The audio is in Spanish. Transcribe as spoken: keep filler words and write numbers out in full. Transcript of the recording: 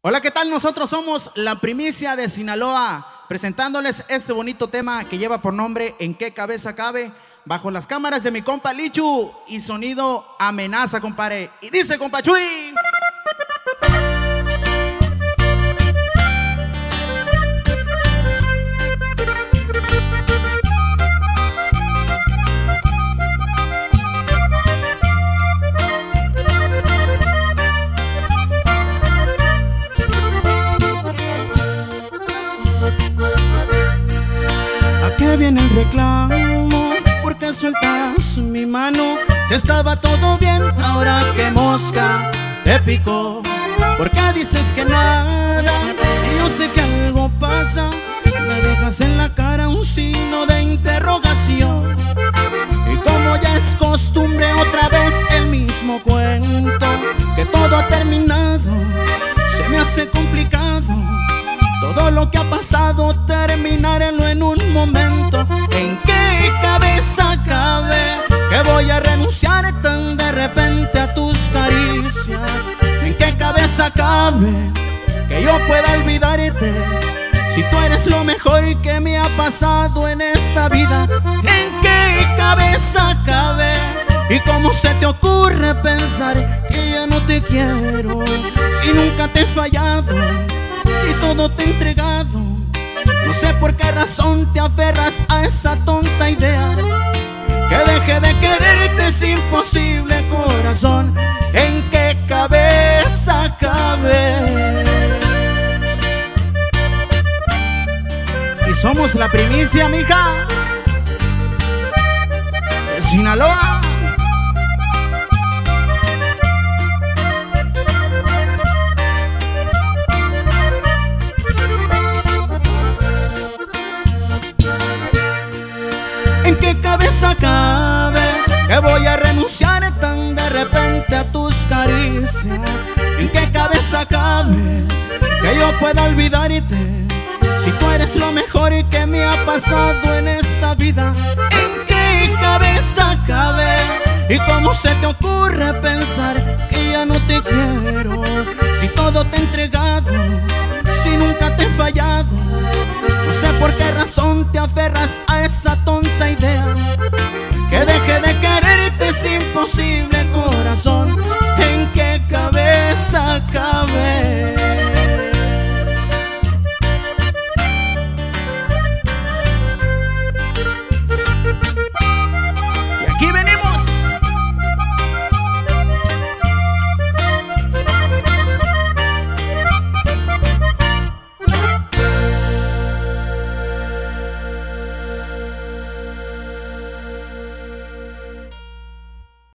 Hola, ¿qué tal? Nosotros somos la primicia de Sinaloa, presentándoles este bonito tema que lleva por nombre ¿En qué cabeza cabe? Bajo las cámaras de mi compa Lichu y sonido Amenaza, compadre. Y dice, compa Chuy. ¿A qué viene el reclamo? ¿Por qué sueltas mi mano? Si estaba todo bien, ahora que mosca te picó. ¿Por qué dices que nada? Si yo sé que algo pasa. Me dejas en la cara un signo de interrogación. Y como ya es costumbre, otra vez el mismo cuento, que todo ha terminado, se me hace complicado. Todo lo que ha pasado, terminarlo en un momento. ¿En qué cabeza cabe que voy a renunciar tan de repente a tus caricias? ¿En qué cabeza cabe que yo pueda olvidarte si tú eres lo mejor que me ha pasado en esta vida? ¿En qué cabeza cabe? ¿Y cómo se te ocurre pensar que ya no te quiero? Si nunca te he fallado, si todo te he entregado, no sé por qué razón te aferras a esa tonta idea. Que deje de quererte es imposible, corazón. ¿En qué cabeza cabe? Y somos la primicia, mija, de Sinaloa. ¿En qué cabeza cabe que voy a renunciar tan de repente a tus caricias? ¿En qué cabeza cabe que yo pueda olvidarte si tú eres lo mejor que me ha pasado en esta vida? ¿En qué cabeza cabe? ¿Y cómo se te ocurre pensar que ya no te quiero? Si todo te he entregado, si nunca te he fallado, no sé por qué razón te aferras a esa